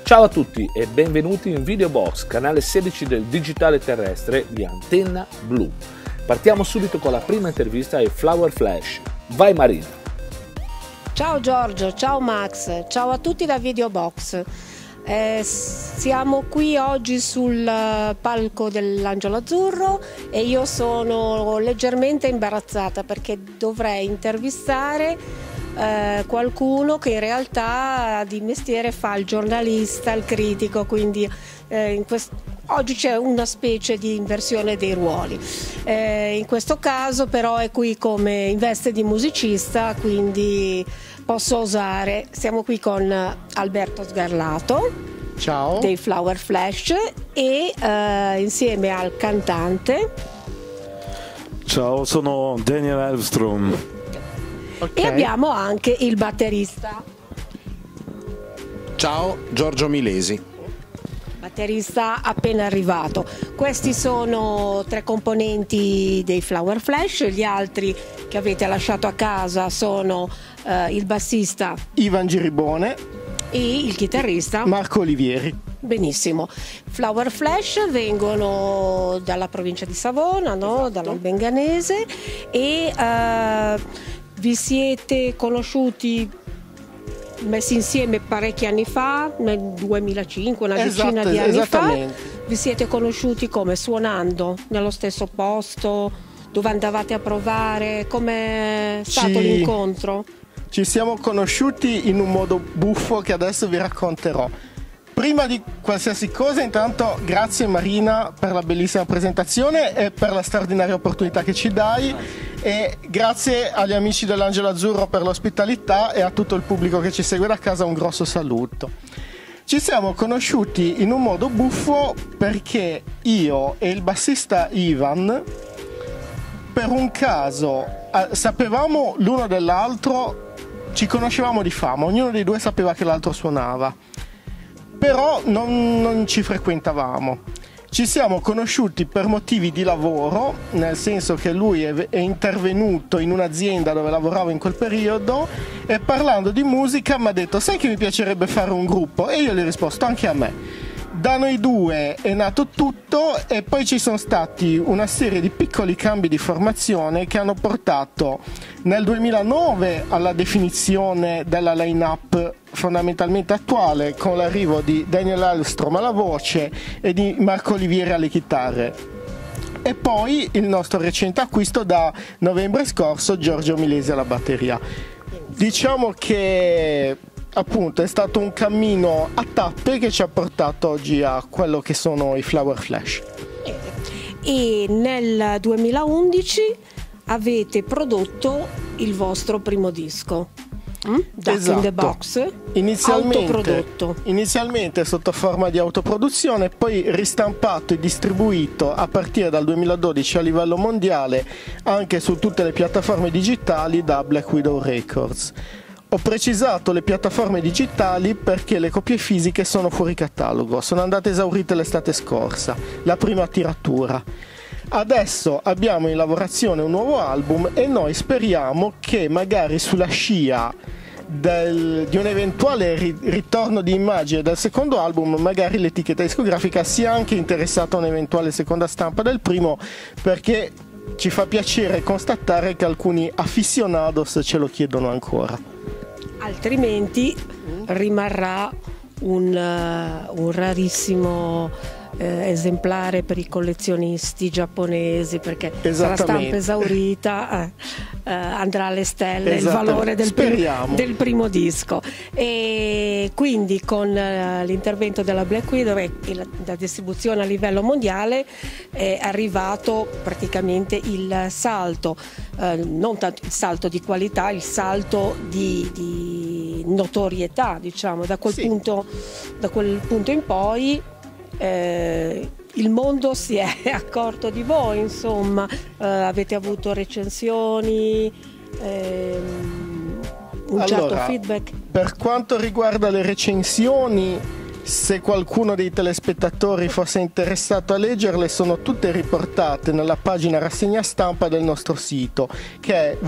Ciao a tutti e benvenuti in Videobox, canale 16 del digitale terrestre di Antenna Blu. Partiamo subito con la prima intervista ai Flower Flash. Vai Marina! Ciao Giorgio, ciao Max, ciao a tutti da Videobox. Siamo qui oggi sul palco dell'Angelo Azzurro e io sono leggermente imbarazzata perché dovrei intervistare qualcuno che in realtà di mestiere fa il giornalista, il critico, quindi oggi c'è una specie di inversione dei ruoli. In questo caso però è qui come in veste di musicista, quindi posso osare. Siamo qui con Alberto Sgarlato, ciao, dei Flower Flash e insieme al cantante. Ciao, sono Daniel Elvstrom. Okay. E abbiamo anche il batterista. Ciao, Giorgio Milesi. Batterista appena arrivato. Questi sono 3 componenti dei Flower Flash, gli altri che avete lasciato a casa sono il bassista Ivan Giribone e il chitarrista Marco Olivieri. Benissimo. Flower Flash vengono dalla provincia di Savona, no? Esatto. Dall'Albenganese e vi siete conosciuti, messi insieme parecchi anni fa, nel 2005, una decina di anni fa. Vi siete conosciuti come? Suonando nello stesso posto? Dove andavate a provare? Com'è stato l'incontro? Ci siamo conosciuti in un modo buffo che adesso vi racconterò. Prima di qualsiasi cosa, intanto grazie Marina per la bellissima presentazione e per la straordinaria opportunità che ci dai, e grazie agli amici dell'Angelo Azzurro per l'ospitalità e a tutto il pubblico che ci segue da casa un grosso saluto. Ci siamo conosciuti in un modo buffo perché io e il bassista Ivan, per un caso, sapevamo l'uno dell'altro, ci conoscevamo di fama, ognuno dei due sapeva che l'altro suonava. Però non ci frequentavamo. Ci siamo conosciuti per motivi di lavoro, nel senso che lui è intervenuto in un'azienda dove lavoravo in quel periodo e parlando di musica mi ha detto: sai che mi piacerebbe fare un gruppo? E io gli ho risposto: anche a me. Da noi due è nato tutto e poi ci sono stati una serie di piccoli cambi di formazione che hanno portato nel 2009 alla definizione della line-up fondamentalmente attuale, con l'arrivo di Daniel Elvstrom alla voce e di Marco Olivieri alle chitarre. E poi il nostro recente acquisto da novembre scorso, Giorgio Milesi alla batteria. Diciamo che appunto è stato un cammino a tappe che ci ha portato oggi a quello che sono i Flower Flash. E nel 2011 avete prodotto il vostro primo disco, Duck esatto. in the Box, inizialmente sotto forma di autoproduzione, poi ristampato e distribuito a partire dal 2012 a livello mondiale anche su tutte le piattaforme digitali da Black Widow Records. Ho precisato le piattaforme digitali perché le copie fisiche sono fuori catalogo, sono andate esaurite l'estate scorsa, la prima tiratura. Adesso abbiamo in lavorazione un nuovo album e noi speriamo che magari sulla scia di un eventuale ritorno di immagine del secondo album, magari l'etichetta discografica sia anche interessata a un'eventuale seconda stampa del primo, perché ci fa piacere constatare che alcuni aficionados ce lo chiedono ancora. Altrimenti rimarrà un rarissimo esemplare per i collezionisti giapponesi, perché sarà stampa esaurita, andrà alle stelle il valore del primo disco. E quindi con l'intervento della Black Widow e la distribuzione a livello mondiale è arrivato praticamente il salto, non tanto il salto di qualità, il salto di notorietà, diciamo, da quel punto in poi il mondo si è accorto di voi, insomma, avete avuto recensioni, un certo feedback. Per quanto riguarda le recensioni, se qualcuno dei telespettatori fosse interessato a leggerle, sono tutte riportate nella pagina rassegna stampa del nostro sito, che è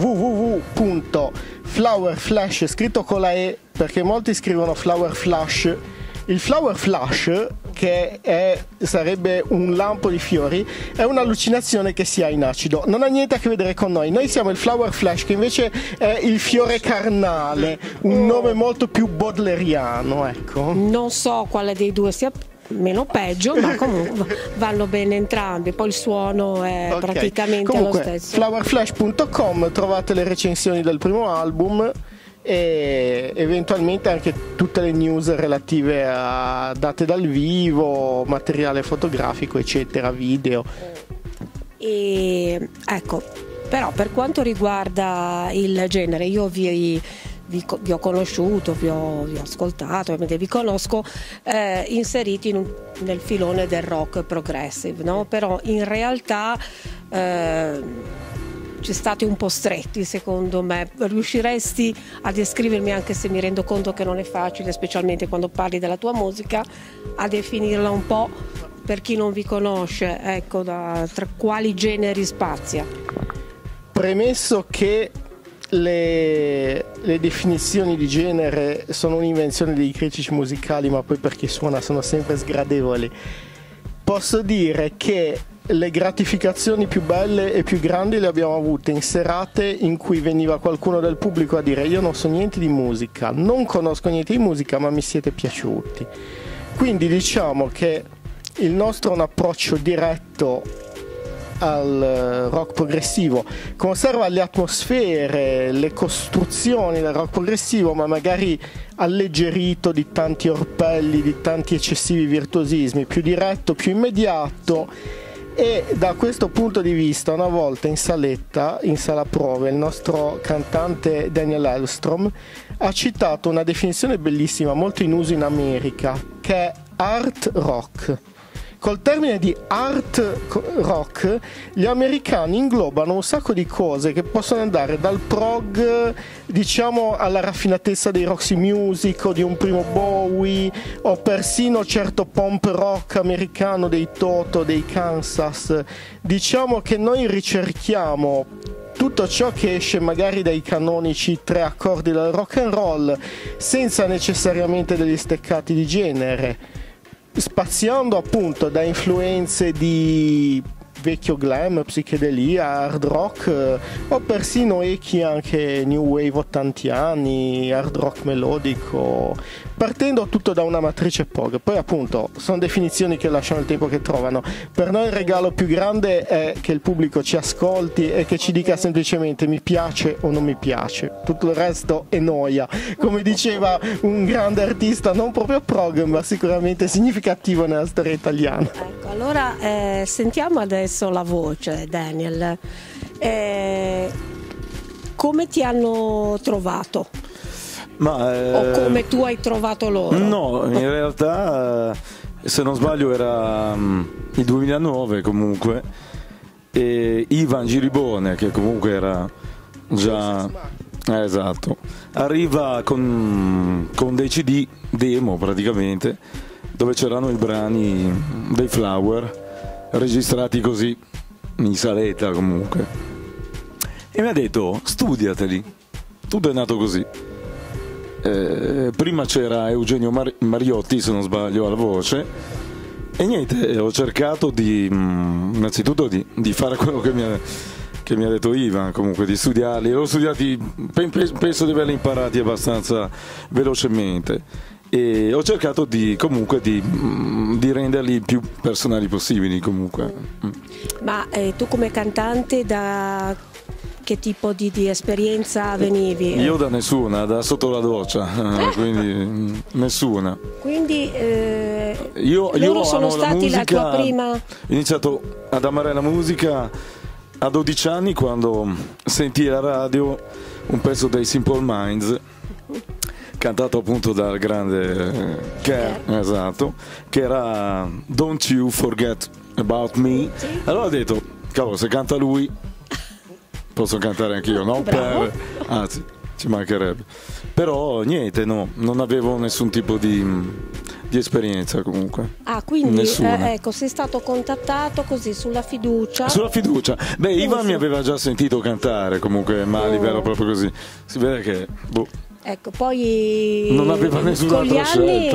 www.flowerflash, scritto con la E perché molti scrivono Flower Flash Il flower flush, che sarebbe un lampo di fiori, è un'allucinazione che si ha in acido, non ha niente a che vedere con noi. Noi siamo il flower flash, che invece è il fiore carnale, un nome molto più bodleriano, ecco. Non so quale dei due sia meno peggio, ma comunque vanno bene entrambi, poi il suono è praticamente comunque, lo stesso. flowerflash.com trovate le recensioni del primo album e eventualmente anche tutte le news relative a date dal vivo, materiale fotografico, eccetera, video. E ecco, però per quanto riguarda il genere, io vi ho conosciuto, vi ho ascoltato, vi conosco inseriti nel filone del rock progressive, no? Però in realtà ci state un po' stretti, secondo me. Riusciresti a descrivermi, anche se mi rendo conto che non è facile, specialmente quando parli della tua musica, a definirla un po' per chi non vi conosce, ecco, tra quali generi spazia? Premesso che le definizioni di genere sono un'invenzione dei critici musicali, ma poi per chi suona sono sempre sgradevoli, posso dire che le gratificazioni più belle e più grandi le abbiamo avute in serate in cui veniva qualcuno del pubblico a dire: io non so niente di musica, non conosco niente di musica, ma mi siete piaciuti. Quindi diciamo che il nostro è un approccio diretto al rock progressivo, conserva le atmosfere, le costruzioni del rock progressivo, ma magari alleggerito di tanti orpelli, di tanti eccessivi virtuosismi, più diretto, più immediato. E da questo punto di vista, una volta in saletta, in sala prove, il nostro cantante Daniel Elvstrom ha citato una definizione bellissima, molto in uso in America, che è art rock. Col termine di art rock gli americani inglobano un sacco di cose che possono andare dal prog, diciamo, alla raffinatezza dei Roxy Music o di un primo Bowie, o persino certo punk rock americano dei Toto, dei Kansas. Diciamo che noi ricerchiamo tutto ciò che esce magari dai canonici 3 accordi del rock and roll, senza necessariamente degli steccati di genere, spaziando appunto da influenze di vecchio glam, psichedelia, hard rock, o persino echi anche new wave ottantiani, hard rock melodico, partendo tutto da una matrice prog. Poi appunto sono definizioni che lasciano il tempo che trovano. Per noi il regalo più grande è che il pubblico ci ascolti e che ci dica semplicemente mi piace o non mi piace, tutto il resto è noia, come diceva un grande artista non proprio prog ma sicuramente significativo nella storia italiana. Ecco, allora sentiamo adesso la voce, Daniel. Come ti hanno trovato? O come tu hai trovato loro? No, in realtà se non sbaglio era il 2009 comunque, e Ivan Giribone, che comunque era già esatto, arriva con dei CD demo praticamente, dove c'erano i brani dei Flower registrati così in saletta comunque, e mi ha detto studiateli, tutto è nato così. Prima c'era Eugenio Mariotti, se non sbaglio, alla voce, e niente, ho cercato innanzitutto di fare quello che mi ha detto Ivan, comunque di studiarli. L'ho studiati, penso di averli imparati abbastanza velocemente, e ho cercato di renderli il più personali possibili comunque. Ma tu come cantante da che tipo di esperienza venivi? Io da nessuna, da sotto la doccia, quindi nessuna. Quindi io sono stati la tua prima. Ho iniziato ad amare la musica a 12 anni, quando sentii alla radio un pezzo dei Simple Minds, cantato appunto dal grande Kerr, esatto, che era Don't You Forget About Me. Allora ho detto, cavolo, se canta lui posso cantare anch'io, no? Anzi, ci mancherebbe. Però niente, no, non avevo nessun tipo di esperienza comunque. Ah, quindi ecco, sei stato contattato così sulla fiducia. Sulla fiducia. Beh, Ivan mi aveva già sentito cantare comunque, ma a livello proprio così. Si vede che Ecco, poi non aveva nessun'altra scelta.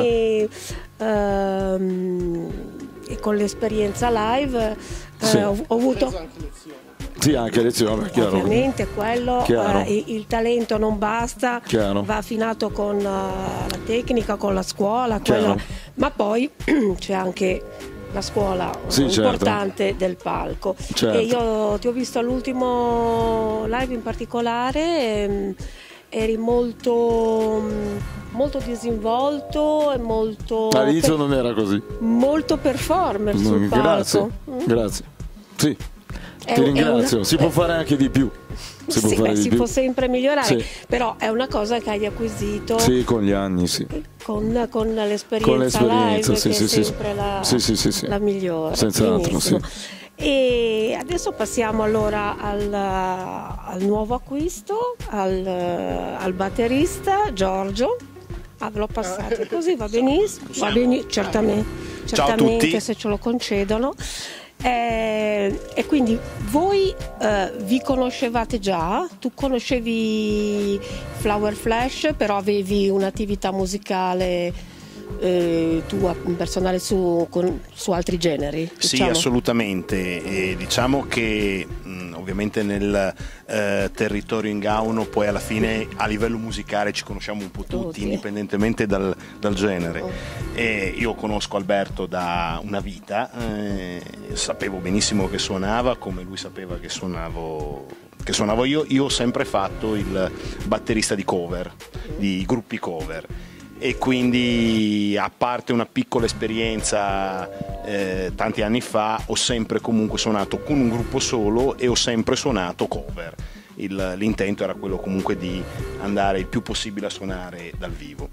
E con l'esperienza live Sì. ho avuto Sì, anche lezione, chiaro. ovviamente quello, il talento non basta, Chiaro. va affinato con la tecnica, con la scuola, Chiaro. ma poi c'è anche la scuola importante del palco. Certo. E io ti ho visto all'ultimo live in particolare, eri molto disinvolto e molto All'inizio non era così. molto performer sul palco. Grazie. Sì. Ti ringrazio, si può fare anche di più. Si può sempre migliorare, però è una cosa che hai acquisito con gli anni, con l'esperienza live, che è sempre la migliore. Senz'altro, sì. E adesso passiamo allora al nuovo acquisto, al batterista Giorgio. Ve l'ho passato così, va benissimo, certamente se ce lo concedono. E quindi voi vi conoscevate già? Tu conoscevi Flower Flash, però avevi un'attività musicale tua personale su altri generi? Sì, assolutamente. E diciamo che ovviamente nel territorio ingauno poi alla fine a livello musicale ci conosciamo un po' tutti, indipendentemente dal genere. E io conosco Alberto da una vita, sapevo benissimo che suonava, come lui sapeva che suonavo io. Io ho sempre fatto il batterista di cover, di gruppi cover. E quindi, a parte una piccola esperienza tanti anni fa, ho sempre comunque suonato con un gruppo solo e ho sempre suonato cover. L'intento era quello comunque di andare il più possibile a suonare dal vivo.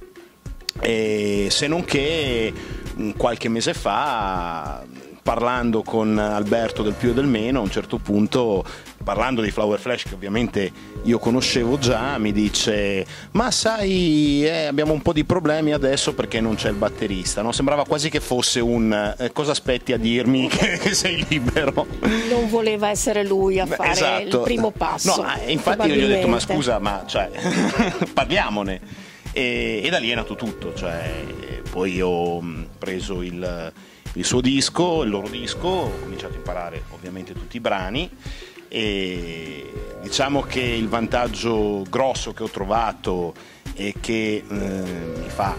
E se non che qualche mese fa, parlando con Alberto del più e del meno, a un certo punto, parlando di Flower Flash, che ovviamente io conoscevo già, mi dice: ma sai, abbiamo un po' di problemi adesso perché non c'è il batterista, no? Sembrava quasi che fosse cosa aspetti a dirmi che sei libero. Non voleva essere lui a fare il primo passo. No, infatti io gli ho detto: ma scusa, parliamone. E da lì è nato tutto, poi ho preso il suo disco, il loro disco, ho cominciato a imparare ovviamente tutti i brani. E diciamo che il vantaggio grosso che ho trovato e che mi fa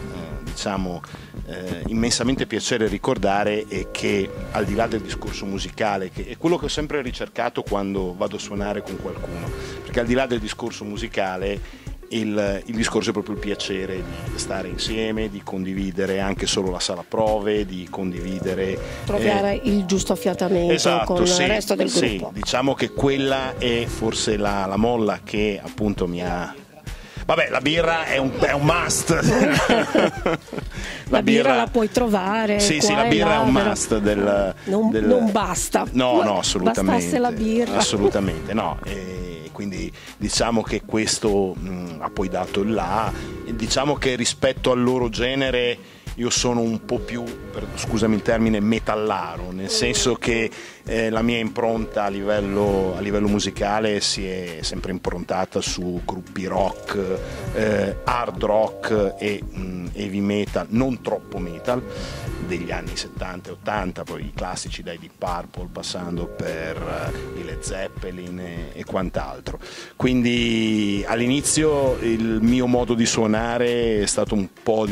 immensamente piacere ricordare è che, al di là del discorso musicale, che è quello che ho sempre ricercato quando vado a suonare con qualcuno, perché al di là del discorso musicale il discorso è proprio il piacere di stare insieme, di condividere anche solo la sala prove, di condividere, trovare il giusto affiatamento con il resto del gruppo. Diciamo che quella è forse la molla che appunto mi ha... Vabbè, la birra è un must. La birra la puoi trovare. Sì, la birra è un must non basta. No, assolutamente. Bastasse la birra. Assolutamente, no. Quindi diciamo che questo ha poi dato il là. Diciamo che rispetto al loro genere io sono un po' più, scusami il termine, metallaro, nel senso che la mia impronta a livello musicale si è sempre improntata su gruppi rock, hard rock e heavy metal, non troppo metal, degli anni 70 e 80, poi i classici dai Deep Purple passando per i Led Zeppelin e quant'altro. Quindi all'inizio il mio modo di suonare è stato un po',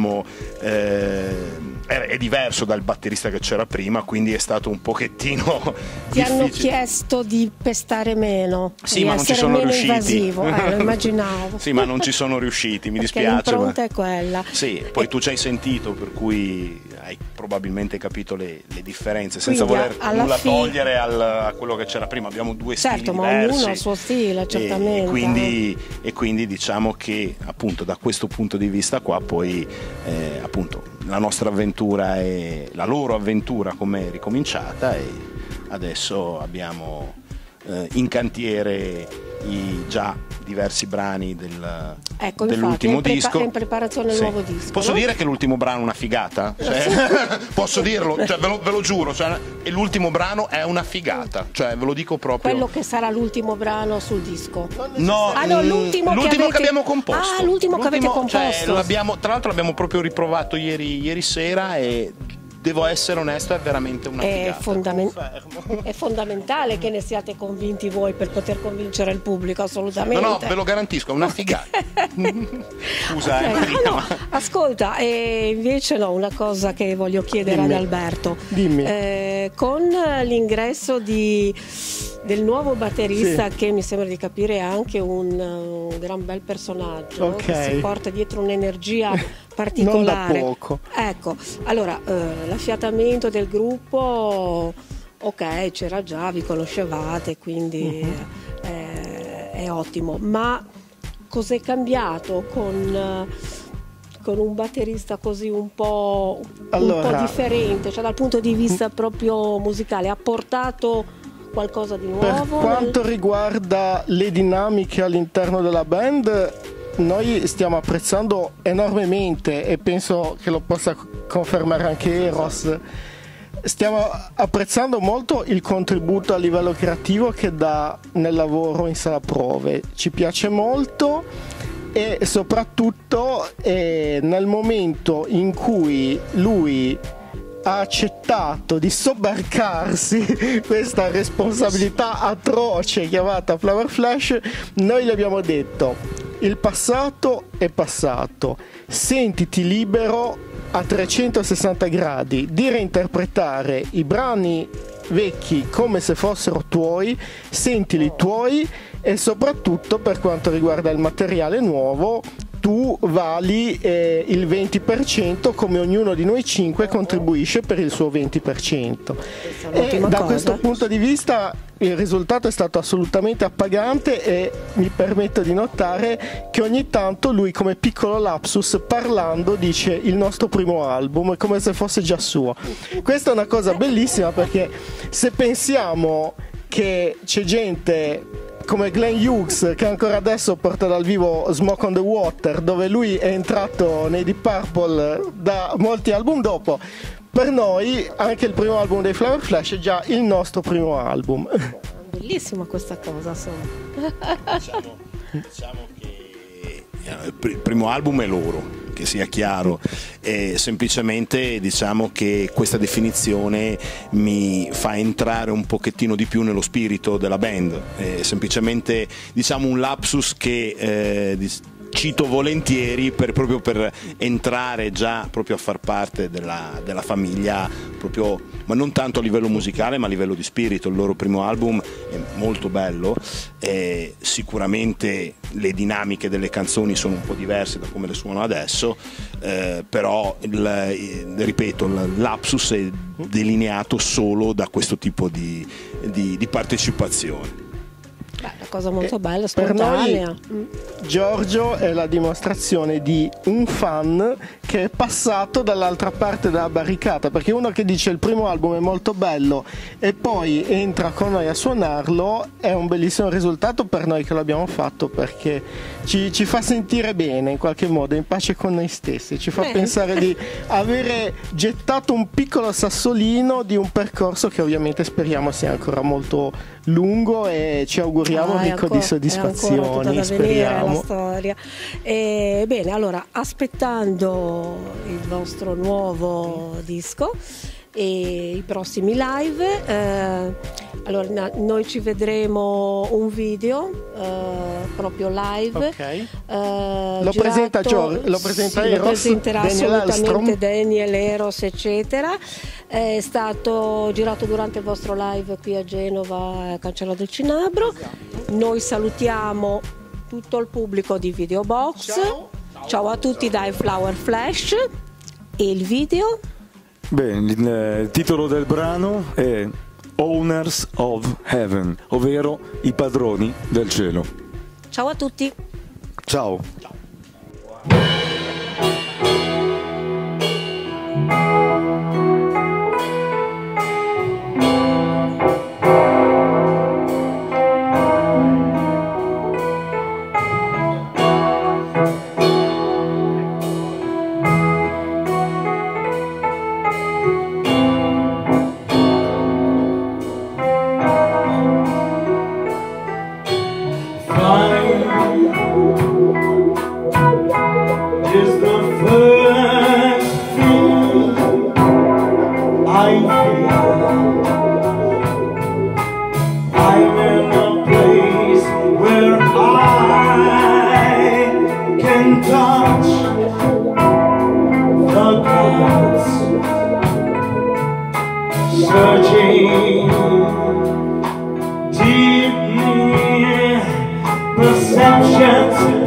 è diverso dal batterista che c'era prima, quindi è stato un pochettino Ti hanno chiesto di pestare meno, sì, ma non ci sono riusciti. Invasivo. Lo immaginavo. Sì, ma non ci sono riusciti, mi perché dispiace. L'impronta è quella. Sì, poi tu ci hai sentito, per cui hai probabilmente capito le differenze, senza voler nulla togliere a quello che c'era prima. Abbiamo due stili diversi. Certo, ma ognuno ha il suo stile, certamente. E quindi diciamo che appunto da questo punto di vista qua poi appunto la nostra avventura e la loro avventura come è ricominciata, e adesso abbiamo in cantiere già diversi brani ecco, dell'ultimo infatti, disco. È in preparazione il nuovo disco. Posso dire che l'ultimo brano è una figata? Posso dirlo? Cioè, ve lo giuro, cioè, l'ultimo brano è una figata, cioè ve lo dico proprio. Quello che sarà l'ultimo brano sul disco? No, l'ultimo che abbiamo composto. L'ultimo che avete composto. Cioè, tra l'altro l'abbiamo proprio riprovato ieri sera e devo essere onesto, è veramente una figata. È fondamentale che ne siate convinti voi per poter convincere il pubblico, assolutamente. No, ve lo garantisco, è una figata. Scusa, Marina, no, ascolta, invece una cosa che voglio chiedere ad Alberto. Dimmi. Con l'ingresso del nuovo batterista, che mi sembra di capire è anche un gran bel personaggio, che si porta dietro un'energia particolare. Non da poco. Ecco, allora l'affiatamento del gruppo, ok, c'era già, vi conoscevate, quindi è ottimo, ma cos'è cambiato con un batterista così un po' differente, cioè dal punto di vista proprio musicale? Ha portato qualcosa di nuovo? Per quanto riguarda le dinamiche all'interno della band, noi stiamo apprezzando enormemente, e penso che lo possa confermare anche Eros, stiamo apprezzando molto il contributo a livello creativo che dà nel lavoro in sala prove. Ci piace molto, e soprattutto nel momento in cui lui ha accettato di sobbarcarsi questa responsabilità atroce chiamata Flower Flash, noi gli abbiamo detto: il passato è passato, sentiti libero a 360 gradi di reinterpretare i brani vecchi come se fossero tuoi, sentili tuoi, e soprattutto per quanto riguarda il materiale nuovo tu vali il 20%, come ognuno di noi 5 contribuisce per il suo 20%. E da questo punto di vista il risultato è stato assolutamente appagante, e mi permetto di notare che ogni tanto lui, come piccolo lapsus, parlando dice il nostro primo album, come se fosse già suo. Questa è una cosa bellissima, perché se pensiamo che c'è gente come Glenn Hughes che ancora adesso porta dal vivo Smoke on the Water, dove lui è entrato nei Deep Purple da molti album dopo, per noi anche il primo album dei Flower Flash è già il nostro primo album. Bellissima questa cosa, diciamo che il primo album è loro, che sia chiaro, e semplicemente diciamo che questa definizione mi fa entrare un pochettino di più nello spirito della band, semplicemente diciamo un lapsus che cito volentieri proprio per entrare già proprio a far parte della famiglia, proprio, ma non tanto a livello musicale ma a livello di spirito. Il loro primo album è molto bello, sicuramente le dinamiche delle canzoni sono un po' diverse da come le suono adesso, però ripeto, il lapsus è delineato solo da questo tipo di partecipazione. Una cosa molto bella, spontanea. Per noi Giorgio è la dimostrazione di un fan che è passato dall'altra parte della barricata, perché uno che dice il primo album è molto bello e poi entra con noi a suonarlo è un bellissimo risultato per noi che l'abbiamo fatto, perché ci fa sentire bene in qualche modo, in pace con noi stessi, ci fa pensare di avere gettato un piccolo sassolino di un percorso che ovviamente speriamo sia ancora molto lungo, e ci auguriamo un ricco di soddisfazioni, speriamo. La storia. Bene, allora, aspettando il vostro nuovo disco e i prossimi live, allora noi ci vedremo un video proprio live. Lo presenta Giorgio, lo presenta Eros, lo presenterà Daniel assolutamente Elstrom. Daniel, Eros, eccetera. È stato girato durante il vostro live qui a Genova, a Cancello del Cinabro. Noi salutiamo tutto il pubblico di Videobox. Ciao a tutti dai Flower Flash. E il video? Bene, il titolo del brano è Owners of Heaven, ovvero i padroni del cielo. Ciao a tutti. Ciao.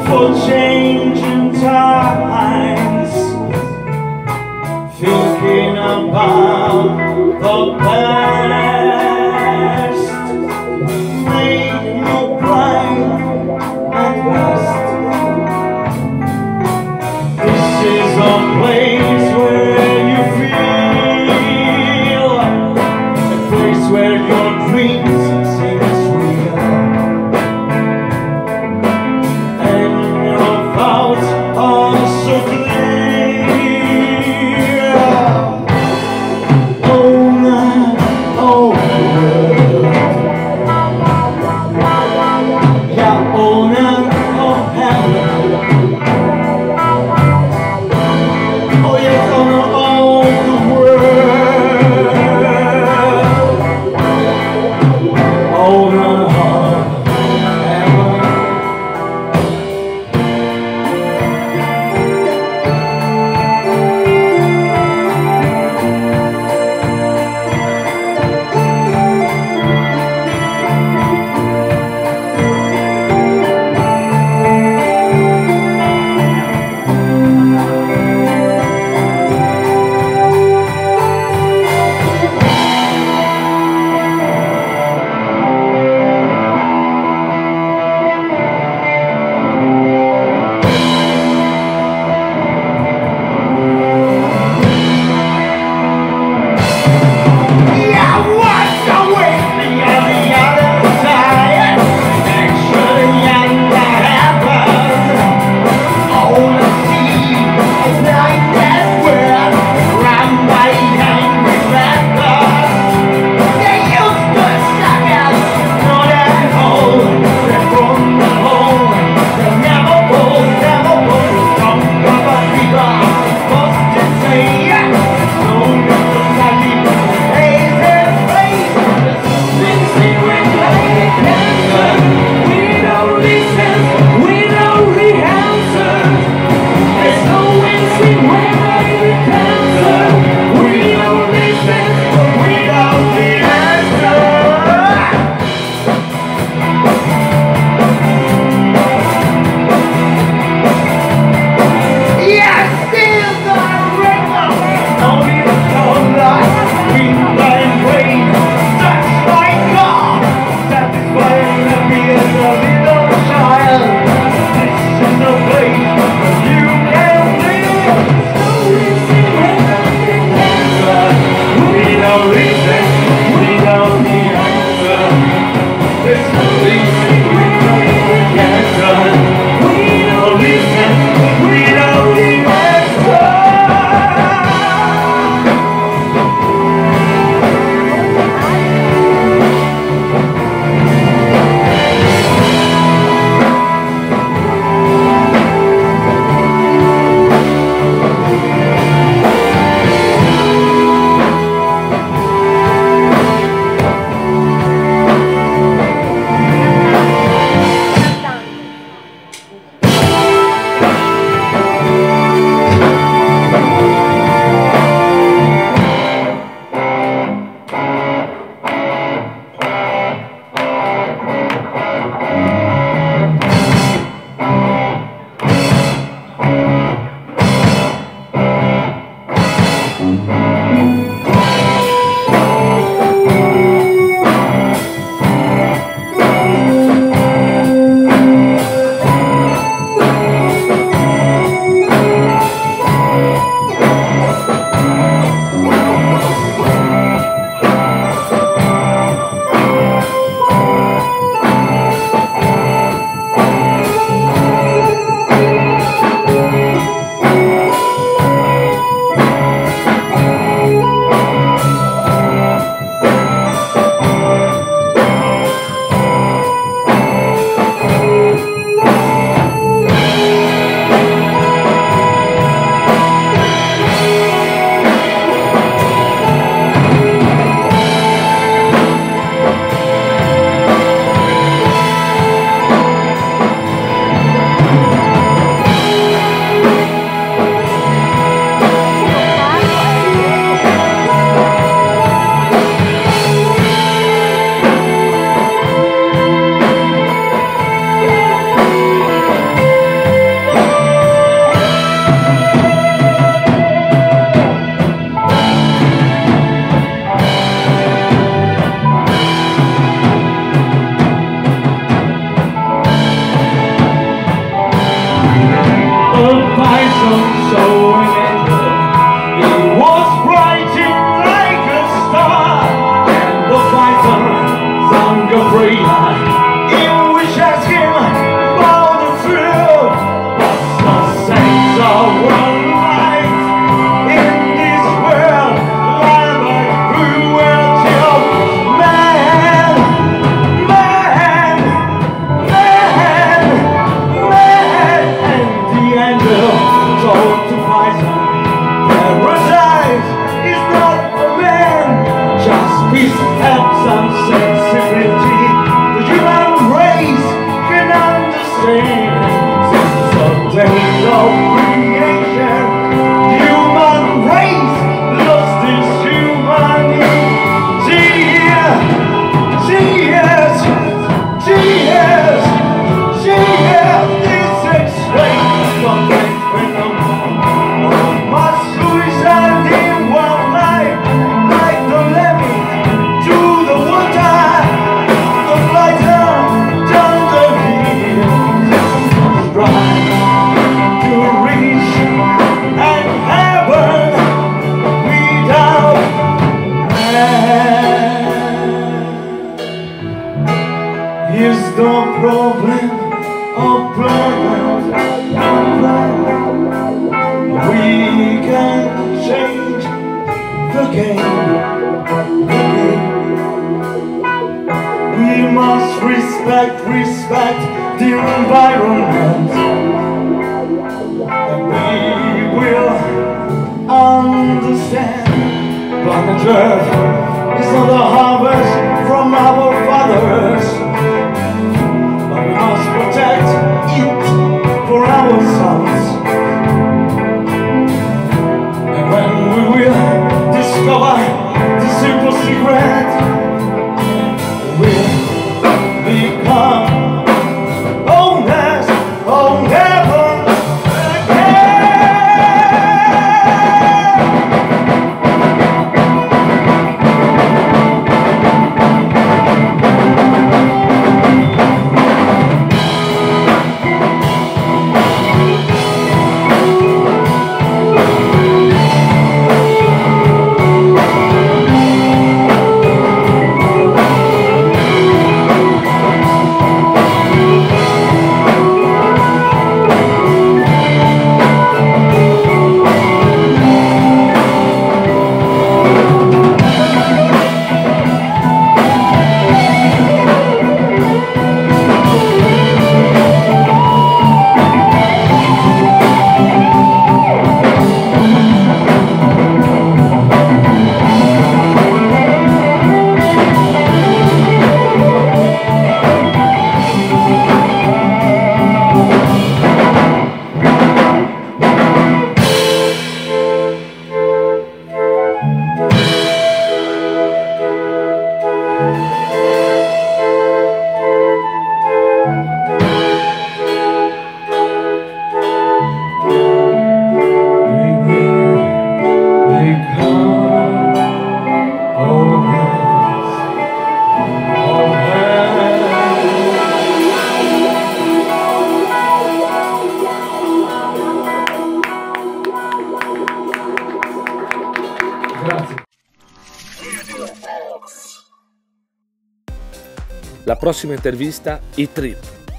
for changing times, thinking about the past, make no pride and rest. This is a place where you feel, a place where your dreams seem real, and your thoughts are is the problem of planet. We can change the game. We must respect the environment, and we will understand. Planet Earth is not a harvest from our fathers, but we must protect it for our sons. And when we will discover the simple secret, we'll become owners of heaven again. La prossima intervista, i Trip.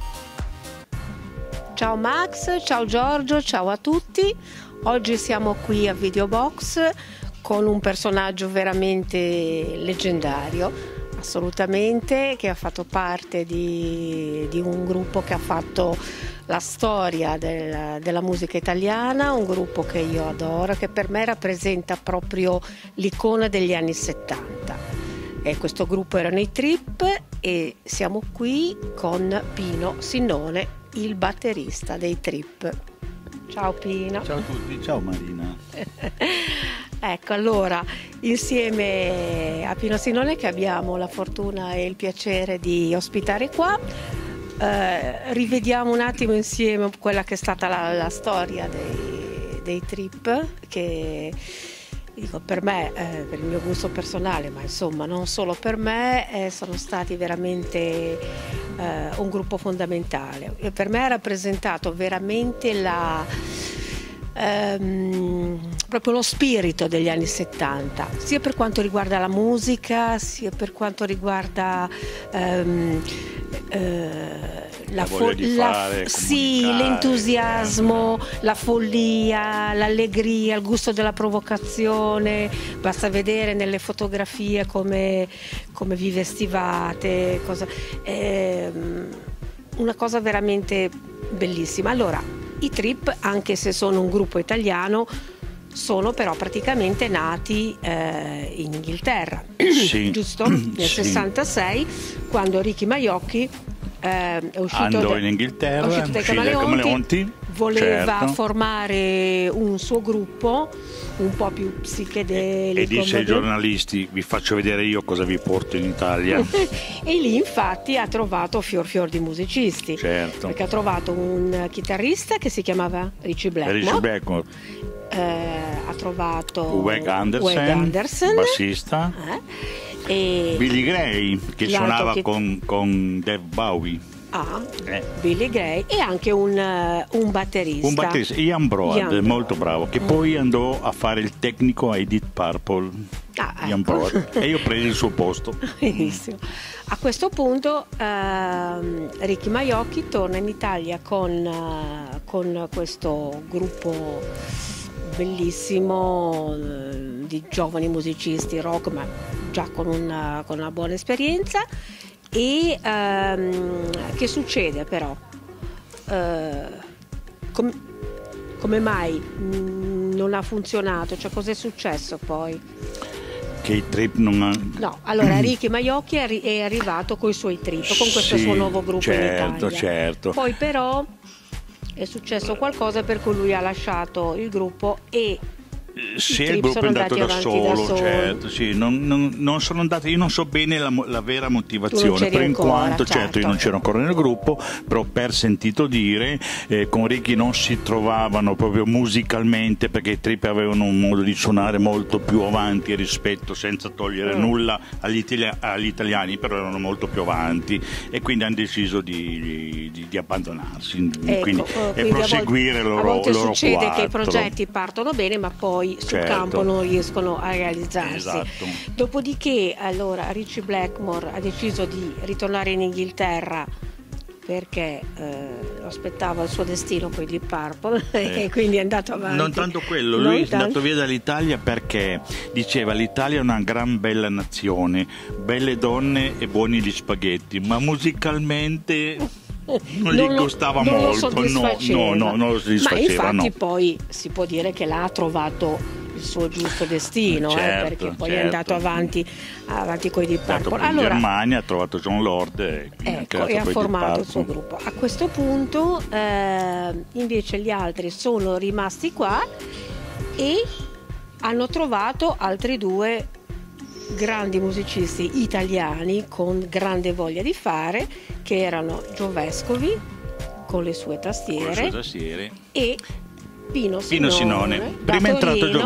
Ciao Max, ciao Giorgio, ciao a tutti. Oggi siamo qui a Videobox con un personaggio veramente leggendario, assolutamente, che ha fatto parte di un gruppo che ha fatto la storia della musica italiana, un gruppo che io adoro, che per me rappresenta proprio l'icona degli anni 70. E questo gruppo erano i Trip e siamo qui con Pino Sinone, il batterista dei Trip. Ciao Pino. Ciao a tutti, ciao Marina. Ecco, allora, insieme a Pino Sinone, che abbiamo la fortuna e il piacere di ospitare qua, rivediamo un attimo insieme quella che è stata la storia dei Trip, che dico, per me, per il mio gusto personale, ma insomma non solo per me, sono stati veramente un gruppo fondamentale. E per me ha rappresentato veramente proprio lo spirito degli anni 70, sia per quanto riguarda la musica, sia per quanto riguarda sì, l'entusiasmo, la follia, l'allegria, il gusto della provocazione. Basta vedere nelle fotografie come vi vestivate, una cosa veramente bellissima. Allora, i Trip, anche se sono un gruppo italiano, sono però praticamente nati in Inghilterra, Sì. giusto? Nel 66, quando Ricky Maiocchi è uscito in Inghilterra, dai uscì dai Camaleonti, voleva certo, formare un suo gruppo un po' più psichedelico, e disse ai giornalisti: vi faccio vedere io cosa vi porto in Italia. E lì infatti ha trovato fior di musicisti, Certo. perché ha trovato un chitarrista che si chiamava Richie Blackmore, ha trovato Wes Anderson, bassista, e Billy Gray che suonava con Dave Bowie. Billy Gray, e anche un batterista. Un batterista, Ian Broad, molto bravo, che poi andò a fare il tecnico ai Deep Purple. Ian Broad, e io ho preso il suo posto. Benissimo. A questo punto Ricky Maiocchi torna in Italia con questo gruppo bellissimo di giovani musicisti rock, ma già con una buona esperienza. E che succede però? Come mai non ha funzionato? Cioè, cos'è successo poi? Che i Trip non... No, allora Ricky Maiocchi è arrivato con i suoi Trip, con questo suo nuovo gruppo in Italia. Certo. Poi però è successo qualcosa per cui lui ha lasciato il gruppo e sì, il gruppo è andato da solo, certo, sì, non sono andato, io non so bene la vera motivazione, però in quanto certo io non c'ero ancora nel gruppo, però per sentito dire con Ricky non si trovavano proprio musicalmente, perché i Trip avevano un modo di suonare molto più avanti rispetto, senza togliere nulla agli italiani, però erano molto più avanti e quindi hanno deciso di abbandonarsi, quindi e proseguire a volte succede quattro. Che i progetti partono bene ma poi sul campo non riescono a realizzarsi. Esatto. Dopodiché allora Ritchie Blackmore ha deciso di ritornare in Inghilterra perché lo aspettava il suo destino poi di Purple e quindi è andato avanti. Non tanto quello, lui è andato via dall'Italia perché diceva l'Italia è una gran bella nazione, belle donne e buoni gli spaghetti, ma musicalmente non gli gustava molto, non lo soddisfaceva. Ma infatti poi si può dire che là ha trovato il suo giusto destino, perché poi è andato avanti con i Deep Purple. In Germania ha trovato John Lord e ha formato il suo gruppo. A questo punto invece gli altri sono rimasti qua e hanno trovato altri due grandi musicisti italiani con grande voglia di fare, che erano Joe Vescovi con le sue tastiere e Pino Sinone. Prima è entrato Joe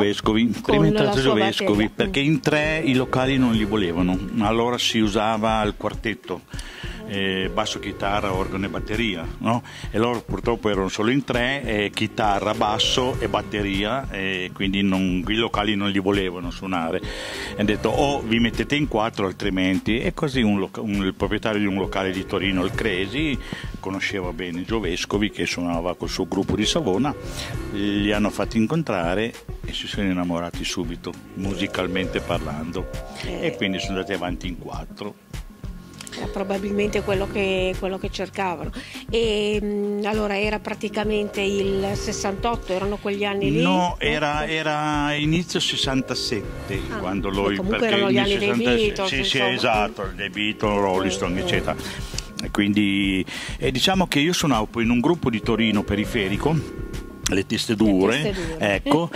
Vescovi perché in tre i locali non li volevano, allora si usava il quartetto, basso, chitarra, organo e batteria, no? E loro purtroppo erano solo in tre, chitarra, basso e batteria, e quindi i locali non li volevano suonare. E hanno detto o vi mettete in quattro altrimenti, e così il proprietario di un locale di Torino, il Cresi, conosceva bene Joe Vescovi che suonava col suo gruppo di Savona, li hanno fatti incontrare e si sono innamorati subito, musicalmente parlando, e quindi sono andati avanti in quattro. Era probabilmente quello che cercavano. E allora era praticamente il 68, erano quegli anni lì? No, era inizio 67 quando lui, comunque perché erano gli anni dei Beatles, sì, esatto, dei Beatles, Rolling Stone, eccetera. E quindi diciamo che io suonavo poi in un gruppo di Torino periferico, le teste dure. Ecco,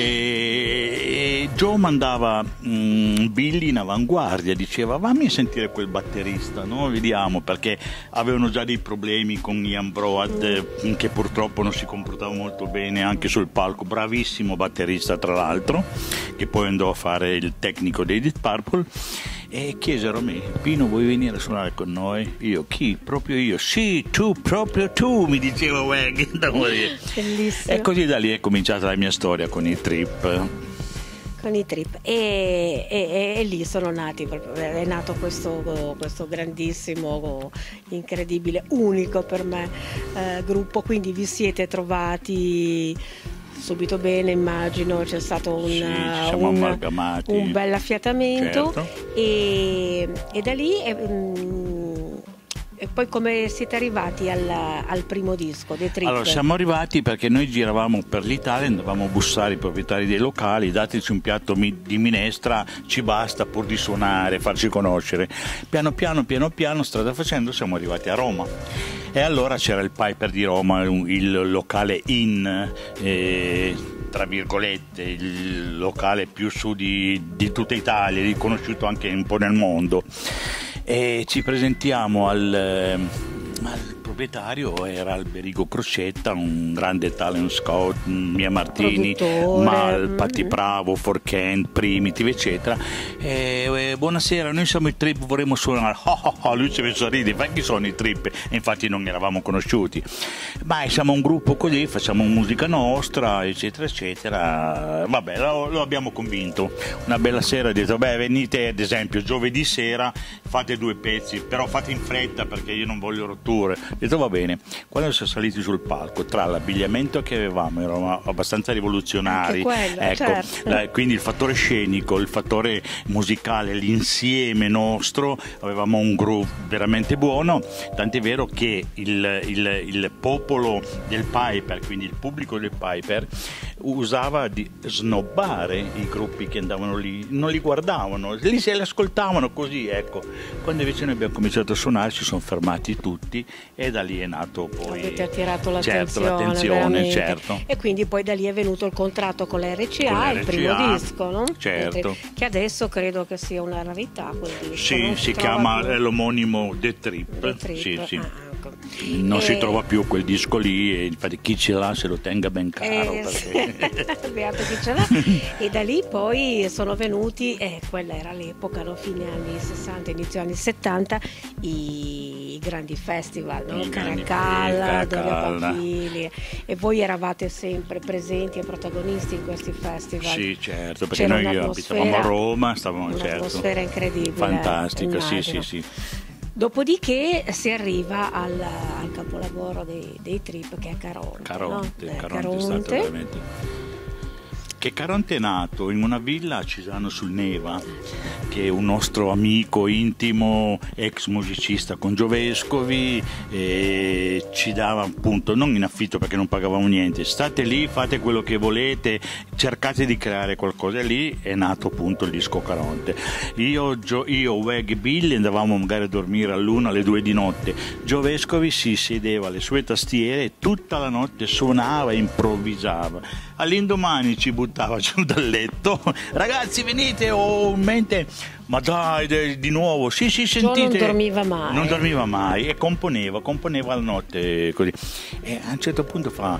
e Joe mandava Billy in avanguardia, diceva vammi a sentire quel batterista, no? Vediamo, perché avevano già dei problemi con Ian Broad, che purtroppo non si comportava molto bene anche sul palco, bravissimo batterista tra l'altro, che poi andò a fare il tecnico dei Deep Purple, e chiesero a me: Pino, vuoi venire a suonare con noi? Io: chi? Proprio io? Sì, tu, proprio tu, mi diceva Wag. Bellissimo. E così da lì è cominciata la mia storia con i Trip. Con i Trip, e lì sono nati, è nato questo grandissimo, incredibile, unico per me gruppo. Quindi vi siete trovati subito bene, immagino, c'è stato un bel affiatamento, certo. E da lì e poi come siete arrivati al primo disco dei Trip? Allora siamo arrivati perché noi giravamo per l'Italia, andavamo a bussare i proprietari dei locali: dateci un piatto di minestra, ci basta pur di suonare, farci conoscere. Piano piano, strada facendo, siamo arrivati a Roma. E allora c'era il Piper di Roma, il locale tra virgolette, il locale più su di tutta Italia, riconosciuto anche un po' nel mondo. E ci presentiamo al proprietario era Alberigo Crocetta, un grande talent scout, Mia Martini, produttore. Mal, Patti Bravo, Forkent, Primitive, eccetera. Buonasera, noi siamo i Trip, vorremmo suonare. Lui ci ha messo a ridere, ma chi sono i Trip? E infatti non eravamo conosciuti. Ma siamo un gruppo così, facciamo musica nostra, eccetera, eccetera. Vabbè, lo abbiamo convinto. Una bella sera ha detto, venite ad esempio giovedì sera, fate 2 pezzi, però fate in fretta perché io non voglio rotture. Ho detto va bene. Quando siamo saliti sul palco, tra l'abbigliamento che avevamo, eravamo abbastanza rivoluzionari, quello, ecco, certo. quindi il fattore scenico, il fattore musicale, l'insieme nostro, avevamo un groove veramente buono, tant'è vero che il popolo del Piper, quindi il pubblico del Piper, usava di snobbare i gruppi che andavano lì, non li guardavano, lì se li ascoltavano così, ecco. Quando invece noi abbiamo cominciato a suonare si sono fermati tutti e da lì è nato poi. Avete attirato certo, l'attenzione, certo. E quindi poi da lì è venuto il contratto con la RCA, il primo disco, no? Certo. Che adesso credo che sia una rarità quel disco. Sì, si chiama l'omonimo The Trip. Sì, sì. Non si trova più quel disco lì, e infatti chi ce l'ha se lo tenga ben caro. Beato chi ce l'ha. E da lì poi sono venuti, quella era l'epoca, no? Fine anni 60, inizio anni 70, i grandi festival, no? Caracalla, Doria Pamphili, e voi eravate sempre presenti e protagonisti in questi festival. Sì, certo, perché noi abitavamo a Roma, stavamo, un'atmosfera incredibile. Fantastica, immagino. sì. Dopodiché si arriva al capolavoro dei Trip, che è Caronte. Caronte è Caronte. stato veramente... Che Caronte è nato in una villa a Cisano sul Neva, che è un nostro amico intimo, ex musicista con Giovescovi, e ci dava appunto, non in affitto perché non pagavamo niente, state lì, fate quello che volete, cercate di creare qualcosa, e lì è nato appunto il disco Caronte. Io, Weg e Billy andavamo magari a dormire all'1, alle 2 di notte, Giovescovi si sedeva alle sue tastiere e tutta la notte suonava e improvvisava. All'indomani ci buttava giù dal letto, ragazzi venite, o in mente, ma dai, di nuovo, sì sentite. Non dormiva mai. E componeva la notte così, e a un certo punto fa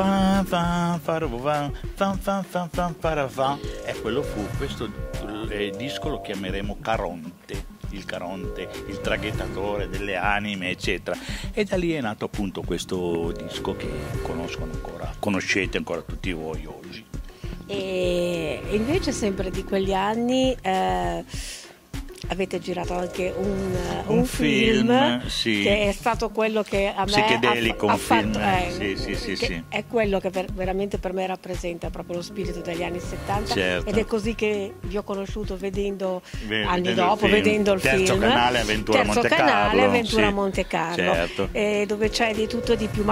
e quello fu, questo disco lo chiameremo Caronte. Il Caronte, il traghettatore delle anime, eccetera, e da lì è nato appunto questo disco che conoscete ancora tutti voi oggi. E invece sempre di quegli anni avete girato anche un film sì, che è stato quello che a me psichedelico, ha fatto, sì. È quello che veramente per me rappresenta proprio lo spirito degli anni 70, certo. Ed è così che vi ho conosciuto vedendo il Terzo film. Canale Avventura a Monte Carlo, certo. Dove c'è di tutto e di più,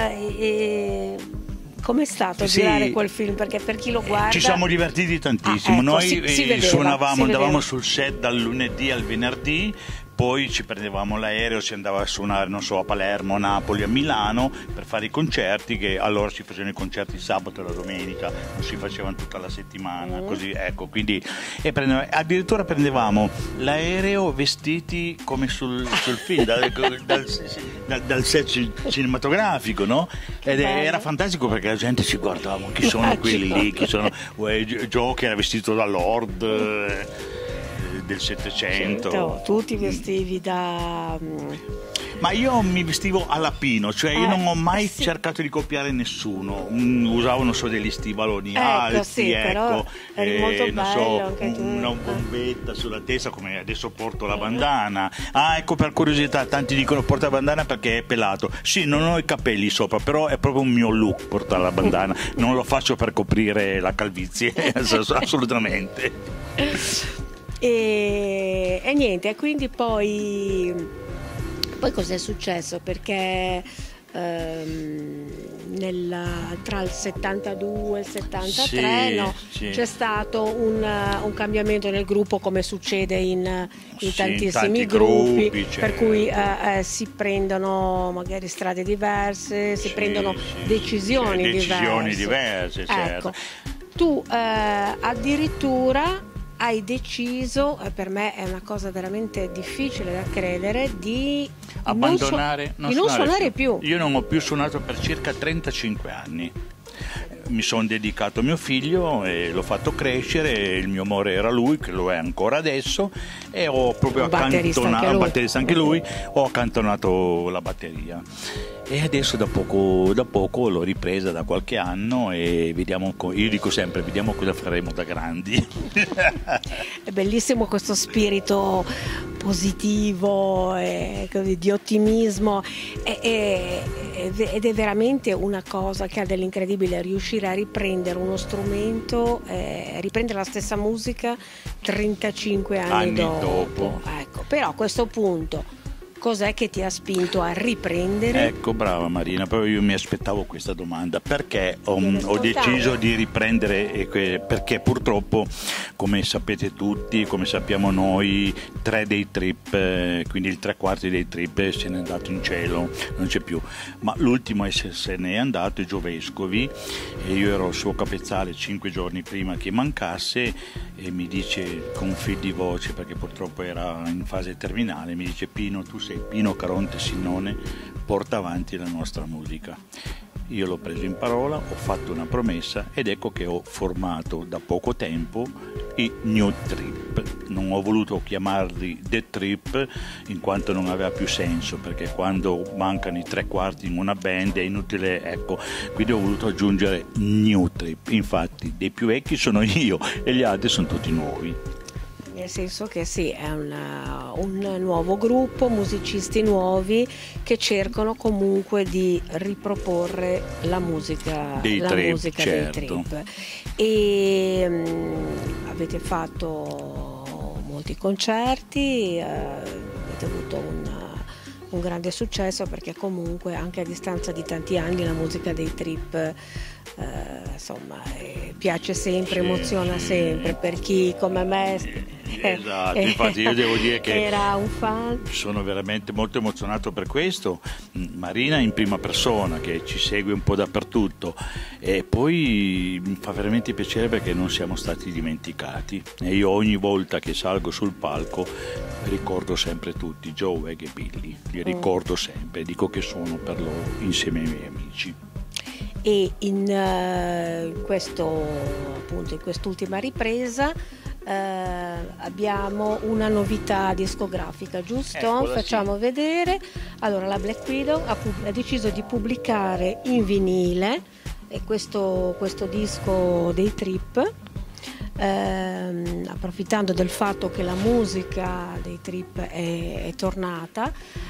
com'è stato girare quel film? Perché per chi lo guarda... Ci siamo divertiti tantissimo. Ecco, noi suonavamo, andavamo vedeva. sul set dal lunedì al venerdì, poi ci prendevamo l'aereo, si andava a suonare, non so, a Palermo, a Napoli, a Milano per fare i concerti, che allora si facevano i concerti il sabato e la domenica, non si facevano tutta la settimana, così, ecco, quindi addirittura prendevamo l'aereo vestiti come sul film, dal set cinematografico, no? Ed era fantastico perché la gente ci guardava, chi sono quelli lì, chi sono Joe che era vestito da Lord del Settecento, tutti vestivi da... Ma io mi vestivo alla Pino, cioè io non ho mai cercato di copiare nessuno, usavo non so degli stivaloni alti, però eri molto non bello, so, una bombetta sulla testa, come adesso porto la bandana. Ecco, per curiosità, tanti dicono porta la bandana perché è pelato. Sì, non ho i capelli sopra, però è proprio un mio look portare la bandana, non lo faccio per coprire la calvizie, assolutamente. E niente, quindi poi cos'è successo? Perché tra il 72 e il 73 c'è stato un cambiamento nel gruppo, come succede in tantissimi gruppi, certo. Per cui si prendono magari strade diverse, si prendono decisioni diverse, certo. Ecco, tu addirittura hai deciso, per me è una cosa veramente difficile da credere, di abbandonare, non suonare più. Io non ho più suonato per circa 35 anni. Mi sono dedicato a mio figlio e l'ho fatto crescere, il mio amore era lui, che lo è ancora adesso, e ho proprio accantonato, batterista anche lui, ho accantonato la batteria. E adesso da poco l'ho ripresa da qualche anno e vediamo, io dico sempre, vediamo cosa faremo da grandi. È bellissimo questo spirito positivo, di ottimismo, ed è veramente una cosa che ha dell'incredibile, riuscire a riprendere uno strumento, riprendere la stessa musica 35 anni dopo. Ecco, però a questo punto cos'è che ti ha spinto a riprendere? Ecco, brava Marina, proprio io mi aspettavo questa domanda. Perché ho deciso di riprendere? Perché purtroppo, come sapete tutti, come sappiamo noi, 3 dei trip, quindi il 3/4 dei trip se n'è andato in cielo, non c'è più. Ma l'ultimo se n'è andato è Giovescovi, e io ero il suo capezzale 5 giorni prima che mancasse, e mi dice con un fil di voce, perché purtroppo era in fase terminale, mi dice: Pino, tu sei Pino Caronte Sinnone, porta avanti la nostra musica. Io l'ho preso in parola, ho fatto una promessa, ed ecco che ho formato da poco tempo i New Trip. Non ho voluto chiamarli The Trip in quanto non aveva più senso, perché quando mancano i 3/4 in una band è inutile, ecco, quindi ho voluto aggiungere New Trip. Infatti dei più vecchi sono io e gli altri sono tutti nuovi. Nel senso che sì, è un nuovo gruppo, musicisti nuovi che cercano comunque di riproporre la musica dei Trip. E avete fatto molti concerti, avete avuto un grande successo, perché comunque anche a distanza di tanti anni la musica dei Trip piace sempre, emoziona sempre, per chi come me esatto, infatti io devo dire che era un fan. Sono veramente molto emozionato per questo. Marina in prima persona, che ci segue un po' dappertutto, e poi mi fa veramente piacere perché non siamo stati dimenticati, e io ogni volta che salgo sul palco ricordo sempre tutti, Joe e Billy, li ricordo sempre, dico che suono per loro insieme ai miei amici. E in quest'ultima ripresa abbiamo una novità discografica, giusto? Eccola, facciamo vedere. Allora, la Black Widow ha deciso di pubblicare in vinile questo disco dei Trip, approfittando del fatto che la musica dei Trip è tornata,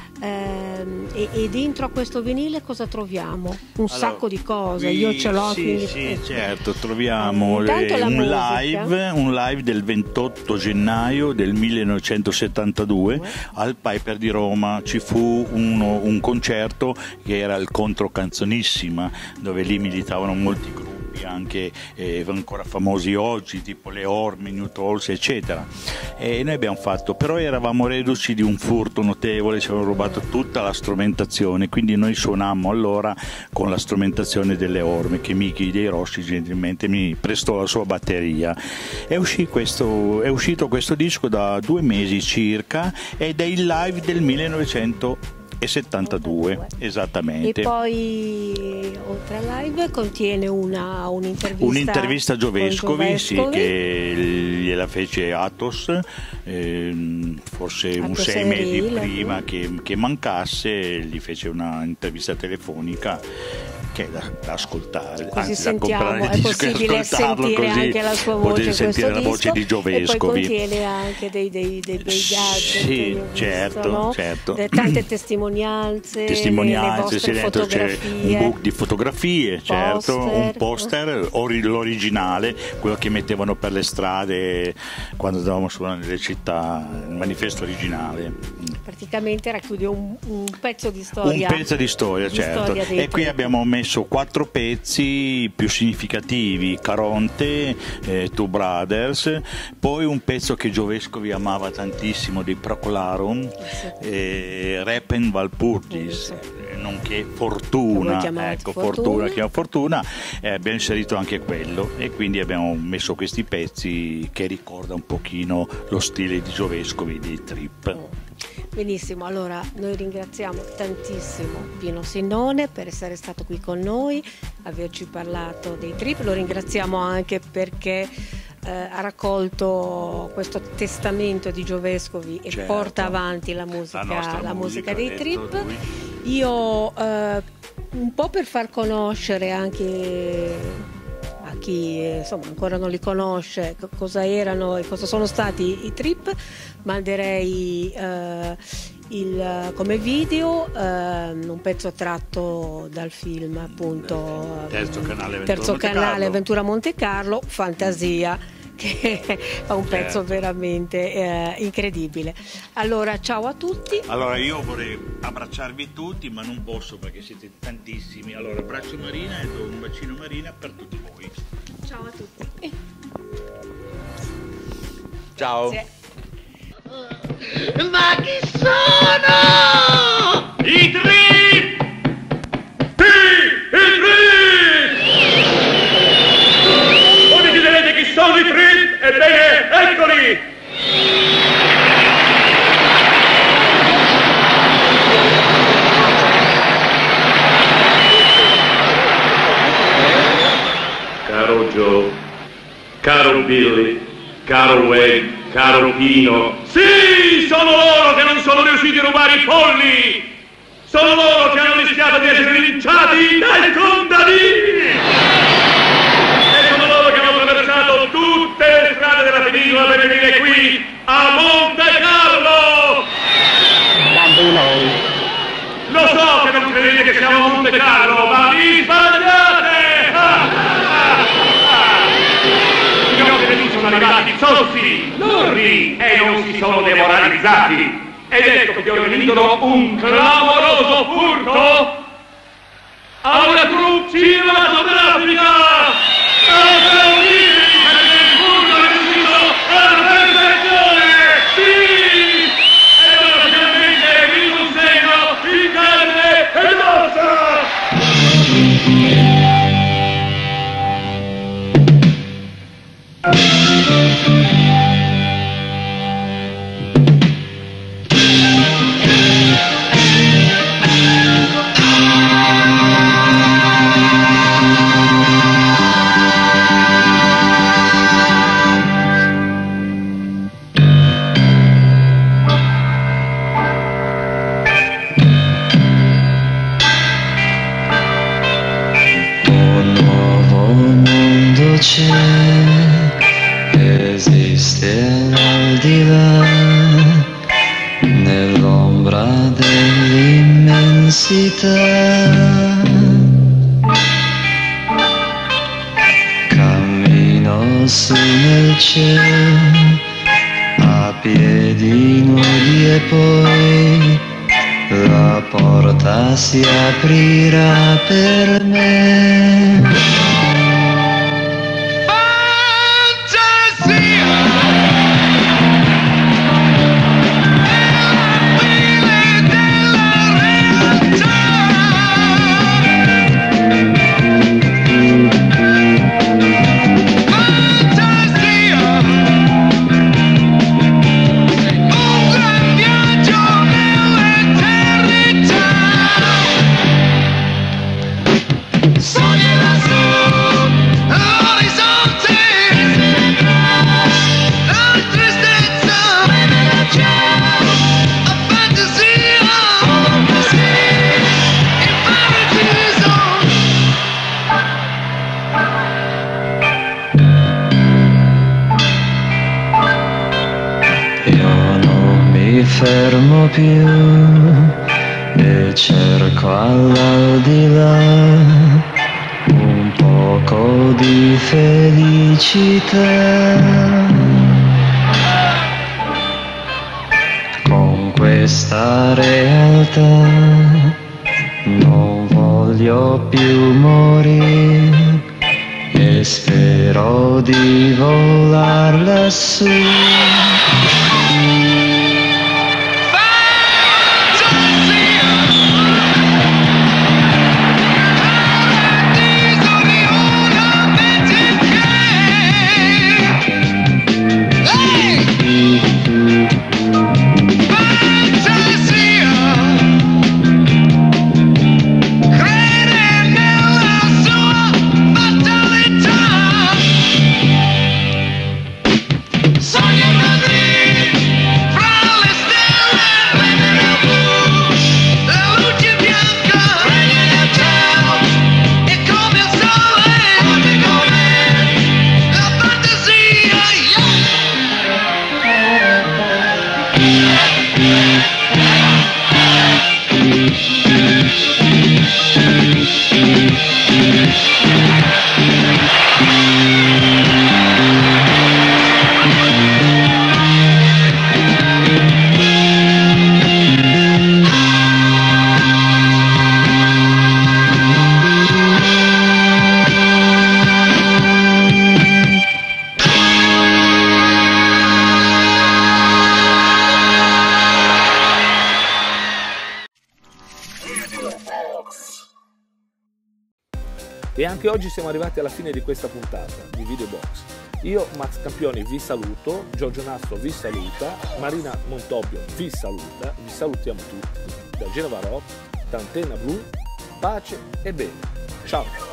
e dentro a questo vinile cosa troviamo? Sacco di cose, io ce l'ho. Sì, certo, troviamo un live del 28 gennaio del 1972 al Piper di Roma. Ci fu un concerto che era il Contro Canzonissima, dove lì militavano molti gruppi anche ancora famosi oggi, tipo le Orme, New Trolls, eccetera, e noi abbiamo fatto, però eravamo reduci di un furto notevole, ci avevano rubato tutta la strumentazione, quindi noi suonammo allora con la strumentazione delle Orme, che Michi dei Rossi gentilmente mi prestò la sua batteria. È uscito questo disco da 2 mesi circa, ed è il live del 1972, esattamente. E poi oltre al live contiene un'intervista a Giovescovi, sì, che gliela fece Athos, forse un 6 mesi prima che mancasse, gli fece un'intervista telefonica che è da ascoltare, così anzi da comprare è possibile sentire così anche la sua voce in questo la voce di Giovescovi. E poi contiene anche dei gadget, sì, certo, no? certo. Tante testimonianze, sì, dentro c'è un book di fotografie, certo, un poster, l'originale, quello che mettevano per le strade quando andavamo su nelle città, il manifesto originale. Praticamente racchiude un pezzo di storia. Un pezzo di storia, certo. E qui abbiamo messo 4 pezzi più significativi: Caronte, Two Brothers, poi un pezzo che Giovescovi amava tantissimo dei Procolarum, Repen Valpurgis. nonché Fortuna, ecco, Fortuna, abbiamo inserito anche quello e quindi abbiamo messo questi pezzi che ricorda un pochino lo stile di Giovescovi dei Trip. Benissimo, allora noi ringraziamo tantissimo Pino Sinone per essere stato qui con noi, averci parlato dei Trip, lo ringraziamo anche perché ha raccolto questo testamento di Giovescovi e porta avanti la musica dei Trip. Io un po' per far conoscere anche a chi insomma ancora non li conosce cosa erano e cosa sono stati i Trip, manderei come video un pezzo tratto dal film, appunto Terzo canale Avventura Monte Carlo, Fantasia, che è un pezzo veramente incredibile. Allora, ciao a tutti. Allora, io vorrei abbracciarvi tutti, ma non posso perché siete tantissimi. Allora, abbraccio Marina e do un bacino Marina per tutti voi. Ciao a tutti. Ciao. Grazie. Ma chi sono? I Trip! Sì, i Trip! Voi mi chiederete chi sono i Trip? Ebbene, eccoli! Caro Joe, caro Billy, caro Wade, caro Pino. Sì, sono loro che non sono riusciti a rubare i polli! Sono loro che hanno rischiato di essere linciati dai contadini! E sono loro che hanno attraversato tutte le strade della penisola per venire qui a Monte Carlo! Lo so che non credete che siamo a Monte Carlo, ma vi sbagliate! I nostri nemici sono arrivati zozzi, lurri e non si sono demoralizzati. Ed ecco che organizzano un clamoroso furto a una troupe cinematografica! Applaudite perché il furto è riuscito alla perfezione! Sì! E ora finalmente vi consegno in carne ed ossa! Esiste al di là, nell'ombra dell'immensità, cammino su nel cielo, a piedi nudi e poi la porta si aprirà per me. Fermo più e cerco all'aldilà un poco di felicità. Con questa realtà non voglio più morire e spero di volar lassù. E anche oggi siamo arrivati alla fine di questa puntata di Videobox. Io, Max Campioni, vi saluto, Giorgio Nastro vi saluta, Marina Montobbio vi saluta, vi salutiamo tutti da Genova Rock, da Antenna Blu, pace e bene. Ciao!